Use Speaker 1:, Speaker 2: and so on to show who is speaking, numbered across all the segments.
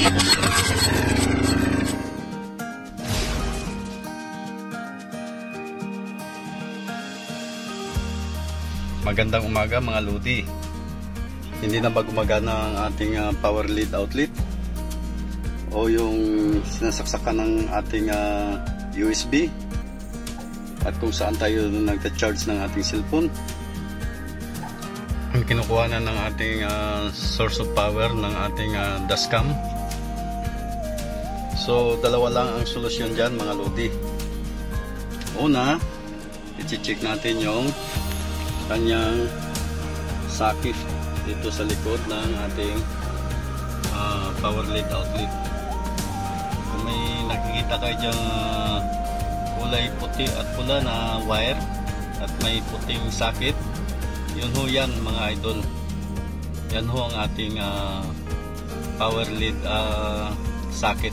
Speaker 1: Magandang umaga mga lodi. Hindi na ba gumagana ang ating power lead outlet o yung sinasaksakan ng ating USB at kung saan tayo nagta-charge ng ating cellphone? Kinukuha na ng ating source of power ng ating dashcam. So dalawa lang ang solusyon dyan mga lodi. Una, i-check natin yung kanyang socket dito sa likod ng ating power lead outlet. Kung may nakikita kayo dyan kulay puti at pula na wire at may puting socket, yun ho yan mga idol. Yan ho ang ating power lead socket.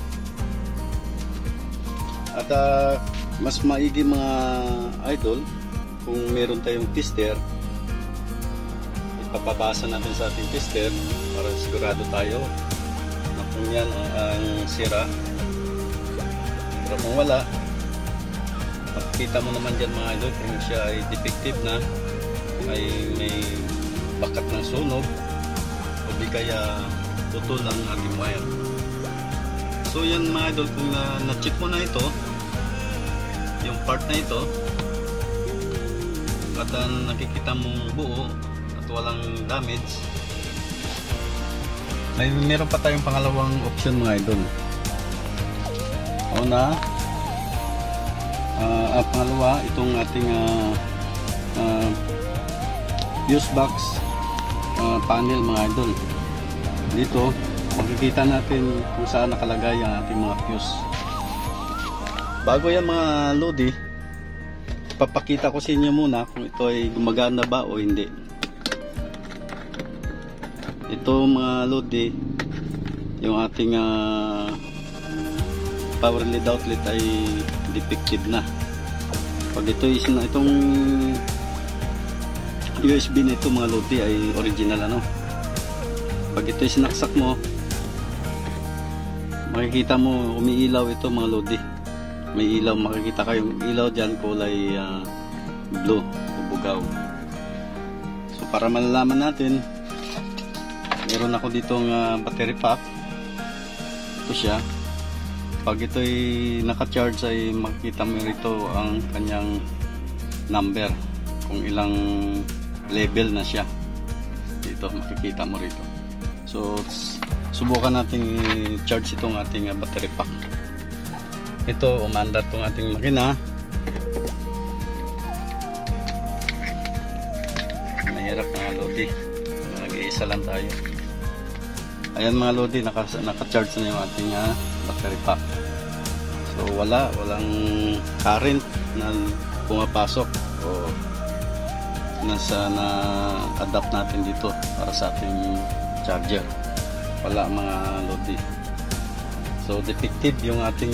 Speaker 1: At mas maigi mga idol, kung meron tayong tester, ipapabasa natin sa ating tester para sigurado tayo na kung yan ang sira. Pero kung wala, makikita mo naman dyan mga idol kung siya ay defective na, ay may bakat ng sunog o di kaya putol ang ating wire. So yan mga idol, kung na-check mo na ito, yung part na ito, at nakikita mong buo at walang damage, ay meron pa tayong pangalawang option mga idol. Una, pangalawa, itong ating fuse box panel mga idol. Dito makikita natin kung saan nakalagay ang ating mga fuse. Bago yan mga lodi, papakita ko sa inyo muna kung ito ay gumagana ba o hindi. Ito mga lodi, yung ating power lead outlet ay defective na. Pag ito itong USB na ito mga lodi ay original ano. Pag ito sinaksak mo, makikita mo umiilaw ito mga lodi. May ilaw, makikita kayong ilaw dyan, kulay blue o bugaw. So para malalaman natin, meron ako ditong battery pack. Ito siya. Pag ito ay naka-charge ay makikita mo rito ang kanyang number, kung ilang level na siya. Dito makikita mo rito. So subukan nating i-charge itong ating battery pack. Ito, umandar tong ating makina. Mahirap mga lodi, nag-iisa lang tayo. Ayan mga lodi, naka-charge na yung ating battery pack. So walang current na pumapasok o na-adapt natin dito para sa ating charger. Wala mga lodi. So defective yung ating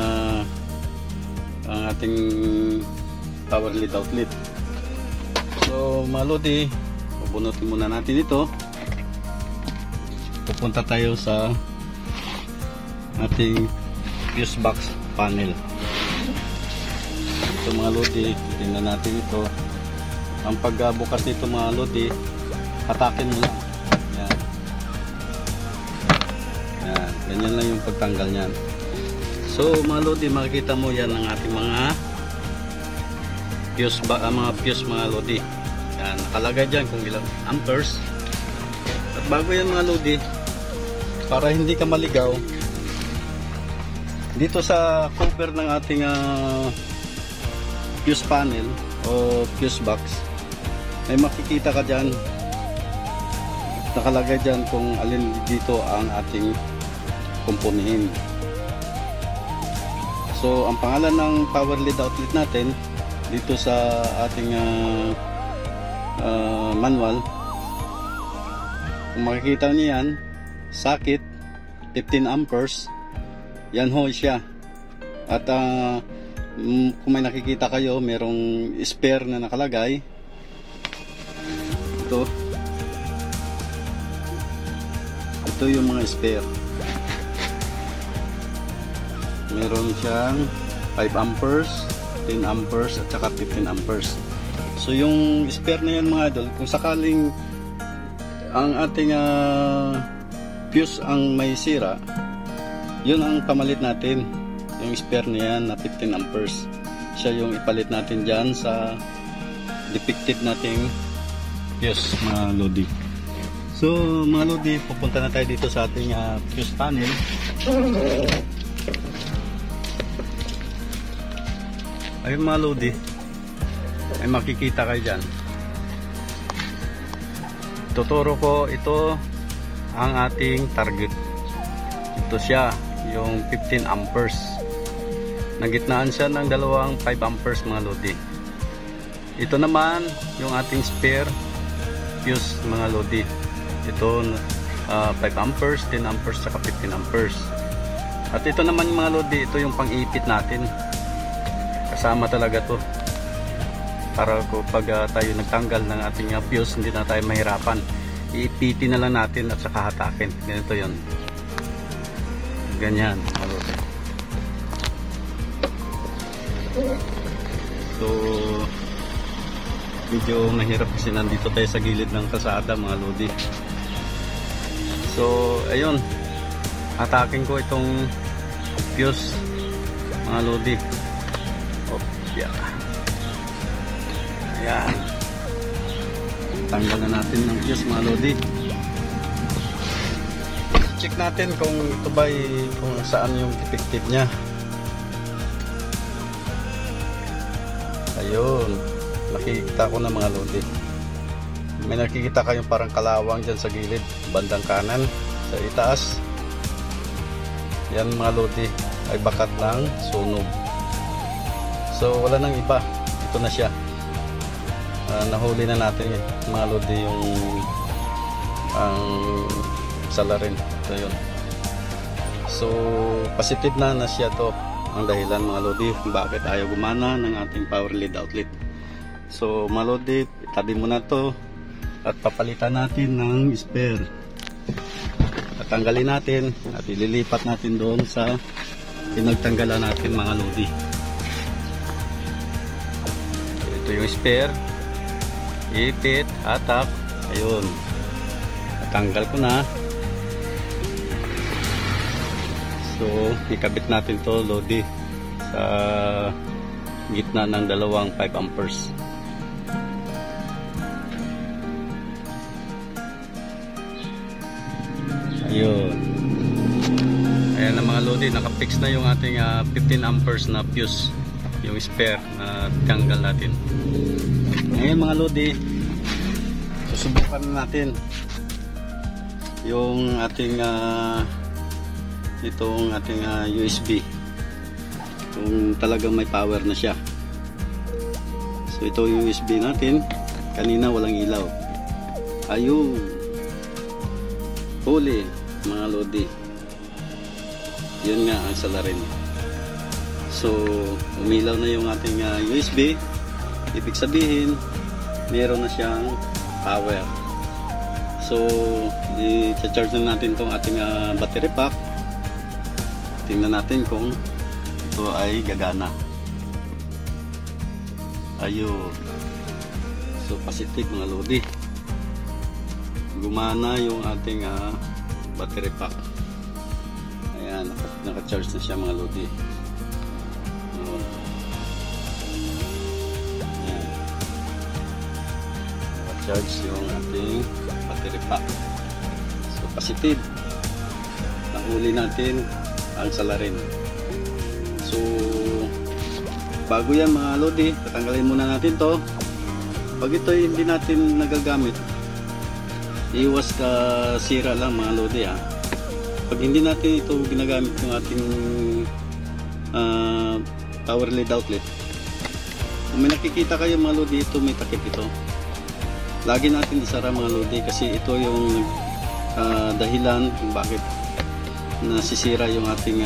Speaker 1: ang ating power lead outlet. So mga lodi, bubunutin muna natin ito. Pupunta tayo sa ating fuse box panel. Ito mga lodi, tingnan natin ito. Ang pagbukas nito mga lodi, hatakin mo lang. Ganyan lang yung pagtanggal niyan. So mga lodi, makikita mo yan ang ating mga fuse mga lodi. Yan, nakalagay dyan kung ilang amperes. At bago yan mga lodi, para hindi ka maligaw, dito sa cover ng ating fuse panel o fuse box, may makikita ka dyan, nakalagay dyan kung alin dito ang ating kumpunihin. So ang pangalan ng power lead outlet natin dito sa ating manual, kung makikita niyo yan, socket 15 amperes, yan ho siya. At kung may nakikita kayo, merong spare na nakalagay ito yung mga spare. Meron siyang 5 amperes, 10 amperes at saka 15 amperes. So yung spare na yan mga idol, kung sakaling ang ating fuse ang may sira, yun ang pamalit natin. Yung spare na yan na 15 amperes, siya yung ipalit natin dyan sa defective nating fuse mga lodi. So mga lodi, pupunta na tayo dito sa ating fuse panel. Ayun mga lodi, ay makikita kayo dyan. Tuturo ko, ito ang ating target. Ito siya, yung 15 amperes. Nagitnaan siya ng dalawang 5 amperes mga lodi. Ito naman yung ating spare fuse mga lodi. Ito 5 amperes, 10 amperes, saka 15 amperes. At ito naman mga lodi, ito yung pang-ipit natin. Kasama talaga to para kapag tayo nagtanggal ng ating fuse, hindi na tayo mahirapan. Iipitin na lang natin at saka hatakin. Ganito yon. Ganyan. So medyo mahirap kasi nandito tayo sa gilid ng kalsada mga lodi. So ayun, hatakin ko itong fuse mga lodi. Yeah. Ayan. Tanggal na natin ng fuse mga lodi. Check natin kung ito ba kung saan yung defective nya. Ayun. Nakikita ko na mga lodi. May nakikita kayong parang kalawang dyan sa gilid, bandang kanan, sa itaas. Yan mga lodi, ay bakat ng sunog. So wala nang iba, ito na siya. Nahuli na natin mga lodi yung ang salarin. Ito yun. So positive na siya to. Ang dahilan mga lodi bakit ayaw gumana ng ating power lead outlet. So mga lodi, itabi mo na to at papalitan natin ng spare. At tanggalin natin at ililipat natin doon sa pinagtanggalan natin mga lodi. Ito yung spare, ipit, hatak, ayun, natanggal ko na. So ikabit natin to lodi sa gitna ng dalawang 5 amperes. Ayun, ayan na mga lodi, nakapix na yung ating 15 amperes na fuse, yung spare na tanggal natin. Ngayon mga lodi, susubukan natin yung ating itong ating USB kung talagang may power na siya. So ito yung USB natin, kanina walang ilaw. Ayun, huli mga lodi, yun nga ang salarin. So umilaw na yung ating USB, ibig sabihin meron na siyang power. So i-charge na natin tong ating battery pack. Tingnan natin kung ito ay gagana. Ayun, so positive mga lodi, gumana yung ating battery pack. Ayan, naka-charge na siya mga lodi. Charge yung ating battery pack. So positive, nahuli natin ang salarin. So bago yan mga lodi, tatanggalin muna natin to. Pag ito hindi natin nagagamit, iwas ka sira lang mga lodi Pag hindi natin ito ginagamit yung ating power lead outlet, kung may nakikita kayo mga lodi, ito may takip ito. Lagi natin isara mga lodi kasi ito yung dahilan kung bakit nasisira yung ating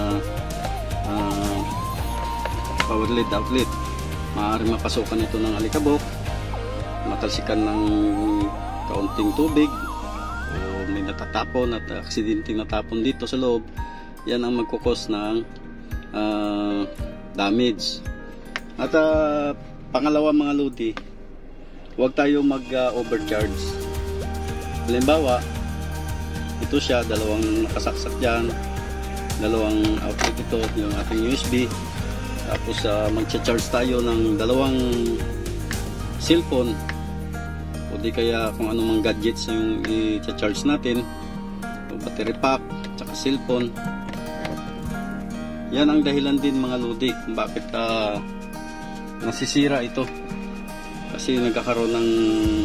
Speaker 1: power lead outlet. Maaaring mapasukan ito ng alikabok, matalsikan ng kaunting tubig, o may natatapon at aksidenteng natapon dito sa loob. Yan ang magkukos ng damage. At pangalawa mga lodi, huwag tayo mag-overcharge. Halimbawa, ito siya, dalawang nakasaksak dyan, dalawang outlet ito, yung ating USB. Tapos mag-charge tayo ng dalawang cellphone o di kaya kung anumang gadgets yung i-charge natin, o battery pack, tsaka cellphone. Yan ang dahilan din mga lodi kung bakit nasisira ito, kasi nagkakaroon ng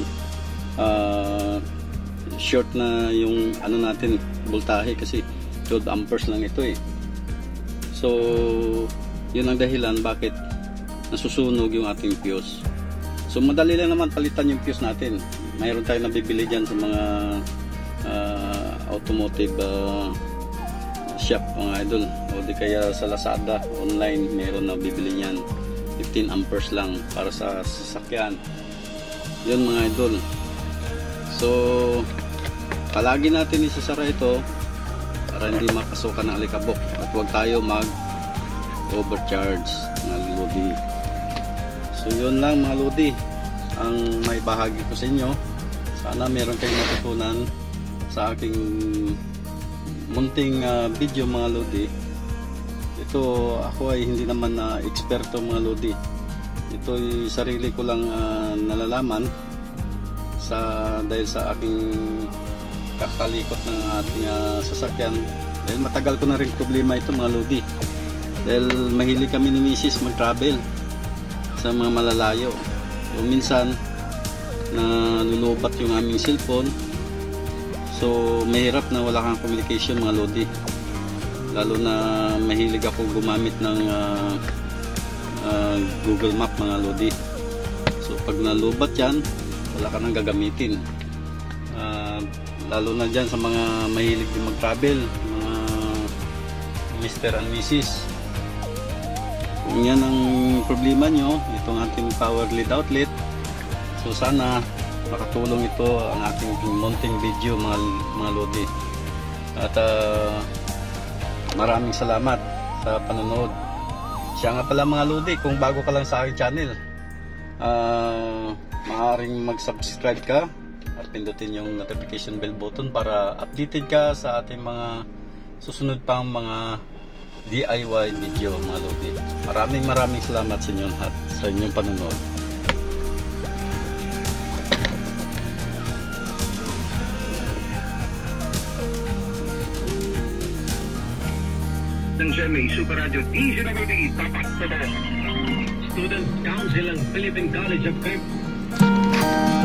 Speaker 1: short na yung ano natin, voltahe, kasi 12 amperes lang ito eh. So yun ang dahilan bakit nasusunog yung ating fuse. So madali lang naman palitan yung fuse natin. Mayroon tayong nabibili dyan sa mga automotive shop mga idol, o di kaya sa Lazada online mayroon na bibili niyan, 15 amperes lang para sa sasakyan. Yun mga idol. So palagi natin isasara ito para hindi makasukan ng alikabok, at huwag tayo mag overcharge ng lodi. So yun lang mga lodi ang may bahagi ko sa inyo. Sana meron kayong natutunan sa aking munting video mga lodi. Ito, ako ay hindi naman na eksperto mga lodi. Ito ay sarili ko lang nalalaman dahil sa aking kakalikot ng ating sasakyan. Dahil matagal ko na rin problema ito mga lodi. Dahil mahilig kami ni Mrs. mag-travel sa mga malalayo. So minsan na lulubat yung aming cellphone. So mahirap na wala kang communication mga lodi. Lalo na mahilig ako gumamit ng Google Map mga lodi. So pag nalubat yan, wala ka nang gagamitin. Lalo na dyan sa mga mahilig din mag-travel, mga Mr. and Mrs. Kung yan ang problema nyo, itong ating power lead outlet, so sana makatulong ito ang ating mounting video mga lodi. At maraming salamat sa panonood. Siya nga pala mga lodi, kung bago ka lang sa aking channel, maaaring mag-subscribe ka at pindutin yung notification bell button para updated ka sa ating mga susunod pang mga DIY video mga lodi. Maraming salamat sa inyong lahat sa inyong panonood.
Speaker 2: Ng GMA Super Radio DZWD Tapat Totoo. Student Council ng Philippine College of Cape